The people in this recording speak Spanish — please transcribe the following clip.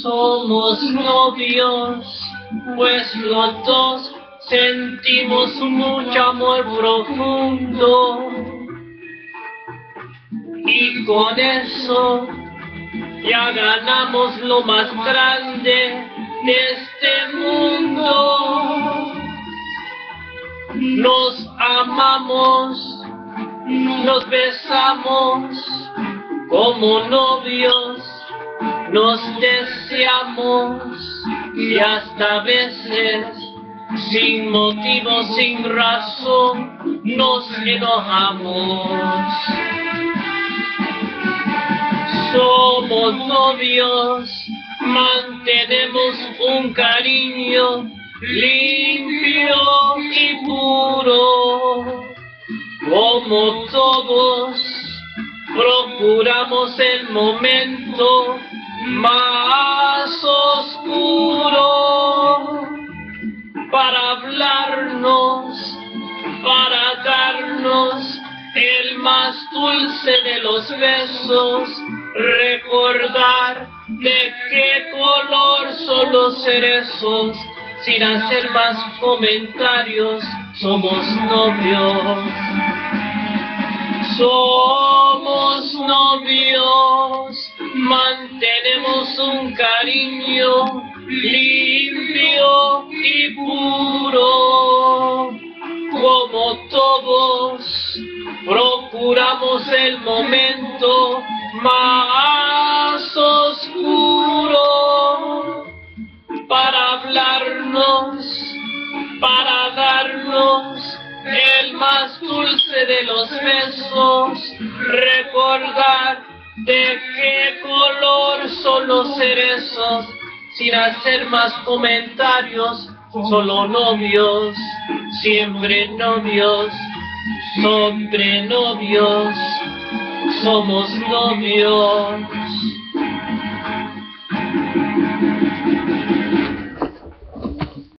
Somos novios, pues los dos sentimos mucho amor profundo. Y con eso ya ganamos lo más grande de este mundo. Nos amamos, nos besamos como novios, nos deseamos y hasta a veces sin motivo, sin razón, nos enojamos. Somos novios, mantenemos un cariño limpio y puro. Como todos, procuramos el momento más oscuro para hablarnos, para darnos el más dulce de los besos, recordar de qué color son los cerezos, sin hacer más comentarios, somos novios. Somos novios, mantenemos un cariño limpio y puro. Como todos, procuramos el momento más oscuro para hablarnos, para darnos el más dulce de los besos, recordar de qué color son los cerezos, sin hacer más comentarios, solo novios, siempre novios, sobre novios, somos novios.